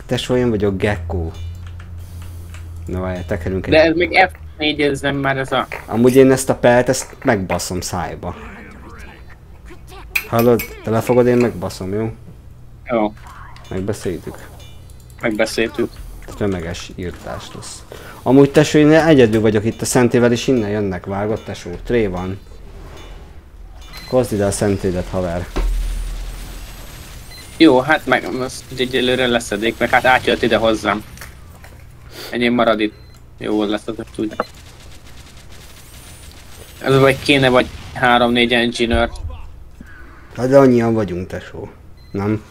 Tesó, én vagyok Gecko. Na várjál, tekerünk egy... De ez még F4-ezzem már ez a... Amúgy én ezt a pelt, ezt megbaszom szájba. Hallod? Te lefogod, én megbaszom, jó? Jó, Megbeszéltük. megbeszéltük. Tömeges írtás lesz. Amúgy tesó, én egyedül vagyok itt a szentével, és innen jönnek, vágott tesó. Tré van. Hozd ide a szentédet, haver. Jó, hát meg azt egyelőre leszedik, meg hát átjött ide hozzám. Enyém marad itt. Jó lesz az, úgy. Ez vagy kéne vagy 3-4 engineer. Hát de annyian vagyunk, tesó. Nem?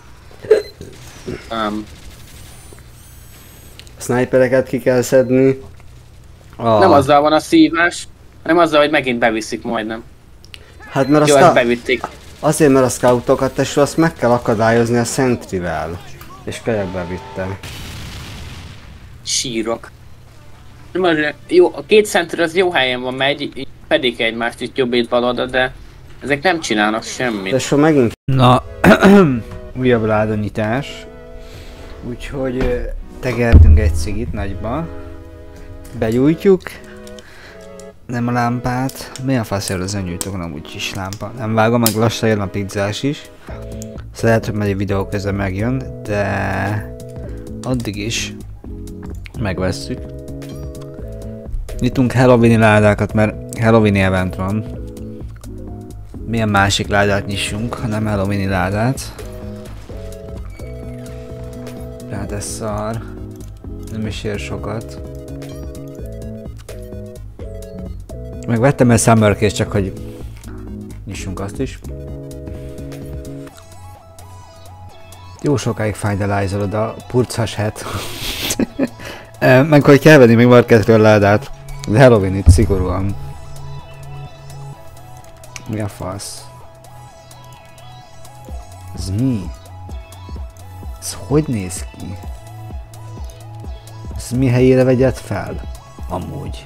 A snipereket ki kell szedni. Nem azzal van a szívás, hanem azzal, hogy megint beviszik majdnem. Hát mert jó, ezt bevitték. Azért, mert a scoutokat, tesó, azt meg kell akadályozni a sentryvel. És kerekbe vitte. Sírok. Jó, a két center az jó helyen van, megy, így fedik egymást itt jobbét baloda, de ezek nem csinálnak semmit. Tesó, megint... Na, újabb ládanyítás. Úgyhogy tegeltünk egy cigit nagyba. Begyújtjuk. Nem a lámpát. Mi a faszért az öngyújtók, nem úgy is lámpa. Nem vágom, meg lassan jön a pizzás is. Szóval lehet, hogy majd a videó közben megjön, de addig is megvesszük. Nyitunk Halloween-i ládákat, mert Halloween-i event van. Milyen másik ládát nyissunk, hanem Halloween-i ládát. Tehát ez szar. Nem is ér sokat. Megvettem egy Summer Case, csak hogy nyissunk azt is. Jó sokáig fájdelázolod a purcas het. Meg hogy kell venni még marketről ládát. De Halloween itt szigorúan. Mi a fasz? Ez mi? Ez hogy néz ki? Ez mi helyére vegyed fel? Amúgy.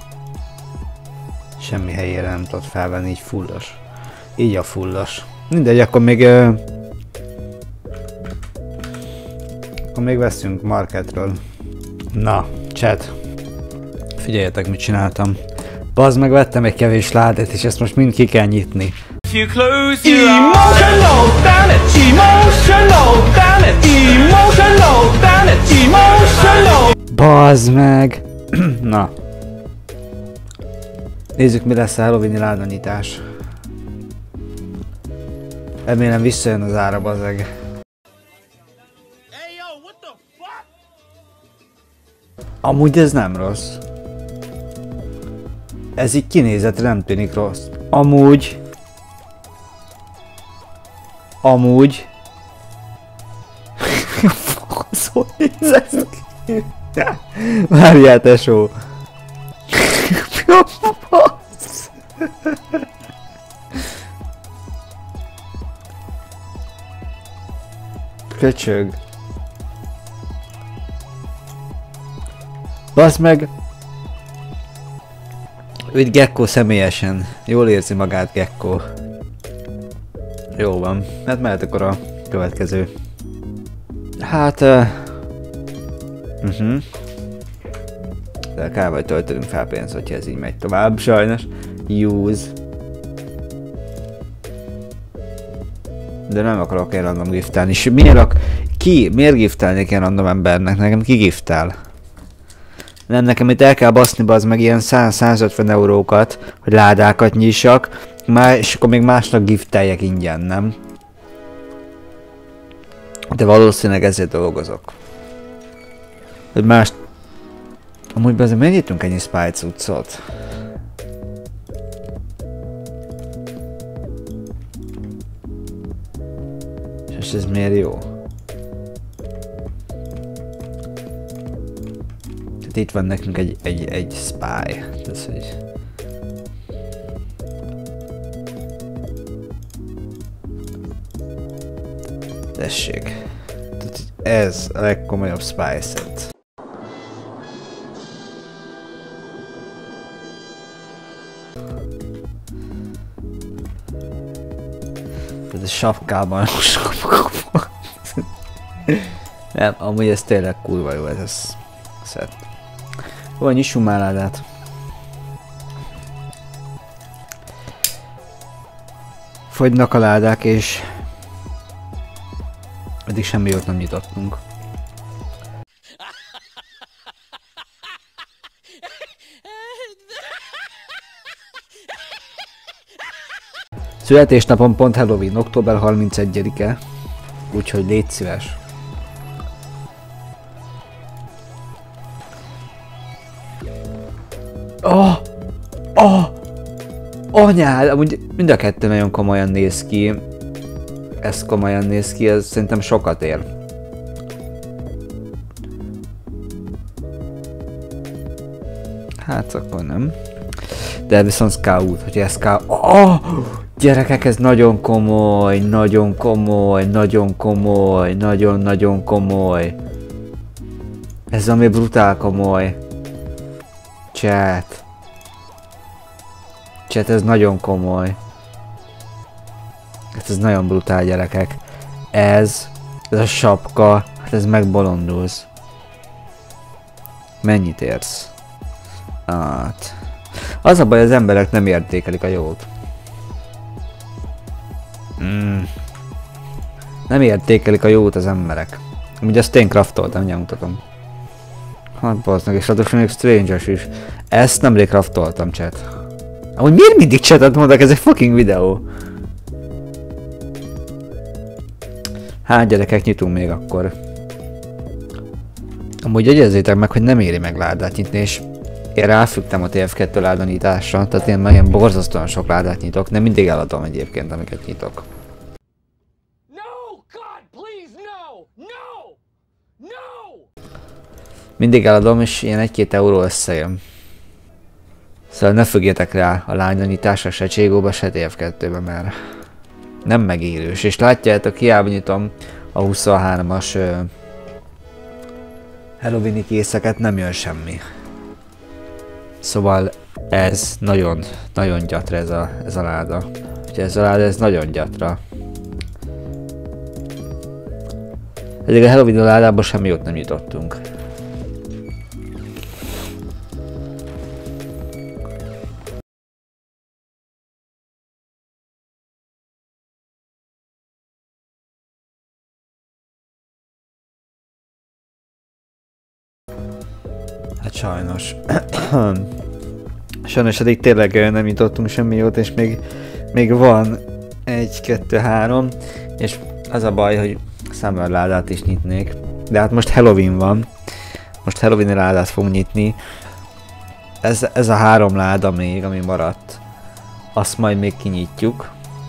Semmi helyére nem tudod felvenni, így fullos. Így a fullos. Mindegy, akkor még... akkor még veszünk marketről. Na, chat. Figyeljetek, mit csináltam. Bazd meg, vettem egy kevés ládát, és ezt most mind ki kell nyitni. Emotional, damn it! Emotional, damn it! Emotional, damn it! Emotional! Bazd meg! Na. Nézzük, mi lesz a Halloween-i ládanyítás. Remélem visszajön az ára, bazeg. Amúgy ez nem rossz. Ez így kinézetre nem tűnik rossz. Amúgy... Hogy néz ez ki? Várjál, tesó! Mi a fasz? Köcsög. Baszd meg! Itt Gecko személyesen. Jól érzi magát Gecko. Jó van. Hát mehet akkor a következő. Hát... De kell vagy töltenünk fel pénzt, hogyha ez így megy tovább, sajnos. Use. De nem akarok ilyen random giftelni. És miért giftelnék ilyen random embernek? Nekem ki giftál? Nem, nekem itt el kell baszni, bazd meg ilyen 100-150 eurókat, hogy ládákat nyissak, és akkor még másnak gifteljek ingyen, nem? De valószínűleg ezért dolgozok. Hogy más... Amúgy azért miért nyitunk ennyi spy cuccot? És ez miért jó? Tehát itt van nekünk egy spy. Ez, hogy... Tessék. Ez a legkomolyabb spy set. Ez a sapkában Nem, amúgy ez tényleg kurva jó ez a szett. Jó, nyissunk már ládát. Fogynak a ládák és eddig semmi jót nem nyitottunk. Születésnapom pont Halloween, október 31-e, úgyhogy légy szíves. Anyád, amúgy mind a kettő nagyon komolyan néz ki. Ez komolyan néz ki, ez szerintem sokat ér. Hát akkor nem. De viszont Scout, hogy ez Scout... Gyerekek, ez nagyon komoly, nagyon komoly, nagyon komoly, nagyon-nagyon komoly. Ez ami brutál komoly. Chat, ez nagyon komoly. Hát ez nagyon brutál, gyerekek. Ez a sapka, hát ez megbolondulsz. Mennyit érsz? Hát... Az a baj, az emberek nem értékelik a jót. Nem értékelik a jót az emberek. Ugye ezt én craftoltam, mindjárt mutatom. Hát bazdmeg, és ráadásul még Strangers is. Ezt nemrég craftoltam, chat. Amúgy miért mindig chatet mondok, ez egy fucking videó? Hát gyerekek, nyitunk még akkor. Amúgy jegyezzétek meg, hogy nem éri meg ládát nyitni, és én ráfügtem a TF2 ládanyításra, tehát én már ilyen borzasztóan sok ládát nyitok, de mindig eladom egyébként, amiket nyitok. Mindig eladom, és ilyen 1-2 euró összejön. Szóval ne függjetek rá a lányanyításra, se Cségóba, se TF2-be, mert nem megérős. És látjátok, hiába nyitom a 23-as Halloween-i készeket, nem jön semmi. Szóval ez nagyon gyatra ez a láda. Úgyhogy ez a láda, ez nagyon gyatra. Eddig a Halloween ládában semmi jót nem nyitottunk. Hát sajnos. Sajnos eddig tényleg nem jutottunk semmi jót, és még van 1, 2, 3, és az a baj, hogy Summer ládát is nyitnék. De hát most Halloween van. Most Halloween ládát fogunk nyitni. Ez a 3 láda még, ami maradt. Azt majd még kinyitjuk.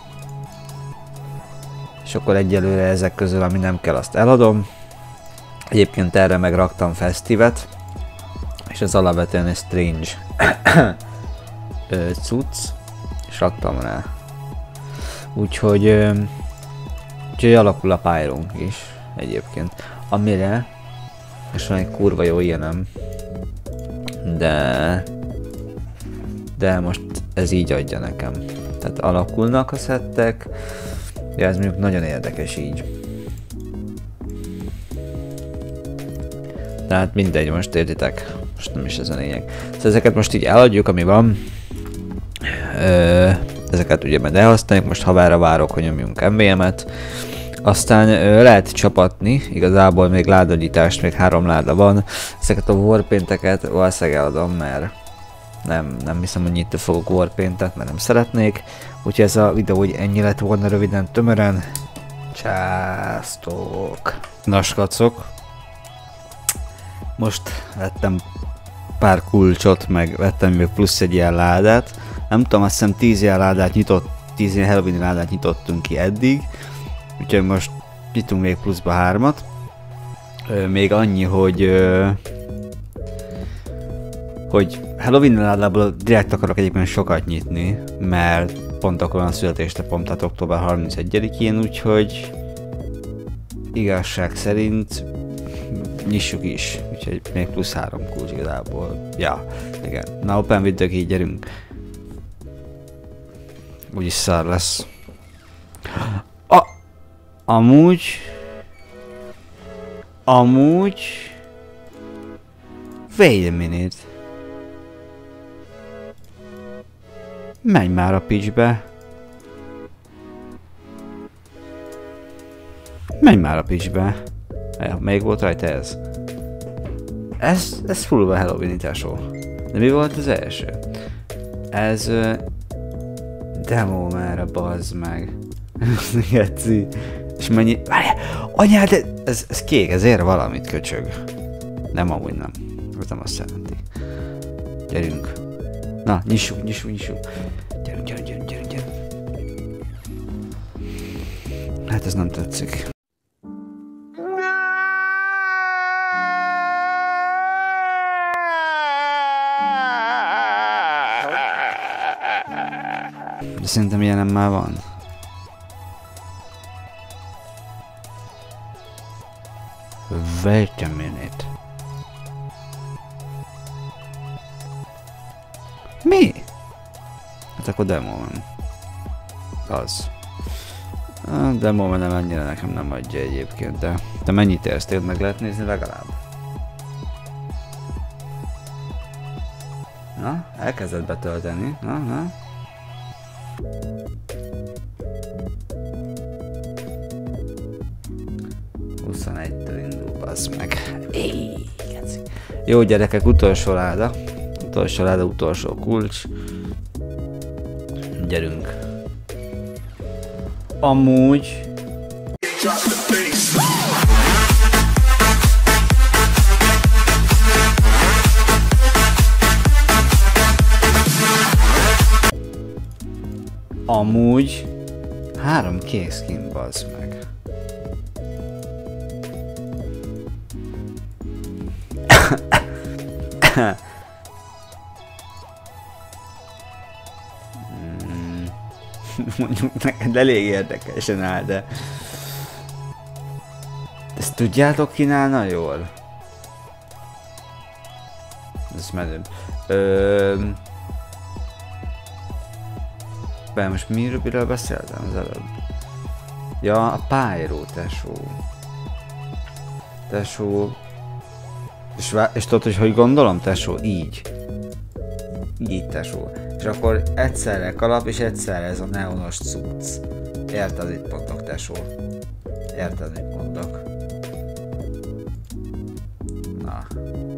És akkor egyelőre ezek közül, ami nem kell, azt eladom. Egyébként erre meg raktam Festivet. És ez alapvetően egy Strange cucc, és raktam rá. Úgyhogy alakul a pályunk is egyébként. Amire, és van egy kurva jó ilyenem, de most ez így adja nekem. Tehát alakulnak a szettek, de ez mondjuk nagyon érdekes így. Tehát mindegy, most értitek. Most nem is ez a lényeg. Szóval ezeket most így eladjuk, ami van. Ezeket ugye majd elhasználjuk, most havára várok, hogy nyomjunk MVM-et. Aztán lehet csapatni, igazából még ládanyítást, még 3 láda van. Ezeket a warpainteket valószínűleg eladom, mert nem hiszem, hogy nyitni fogok warpaintet, mert nem szeretnék. Úgyhogy ez a videó úgy ennyi lett volna röviden, tömören. Császtok! Na skacok! Most vettem pár kulcsot, meg vettem még plusz egy ilyen ládát. Nem tudom, azt hiszem 10 ilyen ládát 10 ilyen Halloween ládát nyitottunk ki eddig. Úgyhogy most nyitunk még pluszba 3-at. Még annyi, hogy Halloween ládából direkt akarok egyébként sokat nyitni, mert pont akkor van születésnapom, tehát október 31-én, úgyhogy igazság szerint nyissuk is, úgyhogy még plusz 3 kulcs igazából. Ja, igen. Na, open with the key, gyerünk. Úgyis szar lesz. Amúgy... Wait a minute. Menj már a picsbe. Menj már a picsbe. Ja, még volt rajta ez. Ez fullba Halloween tesó. De mi volt az első? Ez... demo már bazd meg. Geci. És mennyi... Várjál! Anyád, ez kék, ez ér valamit, köcsög. Nem, amúgy nem. Ez nem azt jelenti. Gyerünk. Na, nyissuk. Gyerünk. Hát ez nem tetszik. De szerintem ilyenem már van. Wait a minute. Mi? Hát akkor demo van. Az. A demo van, nem annyira nekem nem adja egyébként, de... Te mennyit érsz, tényleg meg lehet nézni legalább? Na, elkezdett betölteni. Na. 21-től indul, bazd meg. Jó gyerekek, utolsó láda. Utolsó kulcs. Gyerünk. Amúgy... Amúgy... 3 kék skin, bazd meg. Mondjuk neked elég érdekesen áll, de... Ezt tudjátok kínálna jól? Ez menőbb. Most miről beszéltem az előbb? Ja, a Pyro, tesó. És tudod, hogy gondolom, tesó? Így, tesó. És akkor egyszerre kalap, és egyszerre ez a neonos cucc. Érted, mit mondok, tesó? Érted, mit mondok? Na.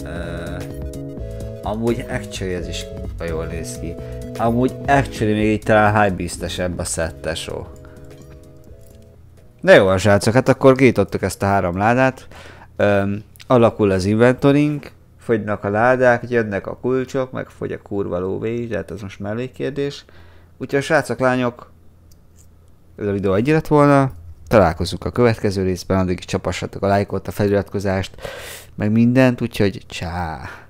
Amúgy actually ez is jól néz ki. Amúgy actually még így talán hypebeastesebb a set, tesó. De jó a srácok, hát akkor kinyitottuk ezt a 3 ládát. Alakul az inventorink, fogynak a ládák, jönnek a kulcsok, meg fogy a kurva lóvé is, de hát ez most mellékkérdés. Úgyhogy a srácok, lányok, ez a videó egy lett volna. Találkozunk a következő részben, addig is csapassatok a lájkot, a feliratkozást, meg mindent, úgyhogy csá!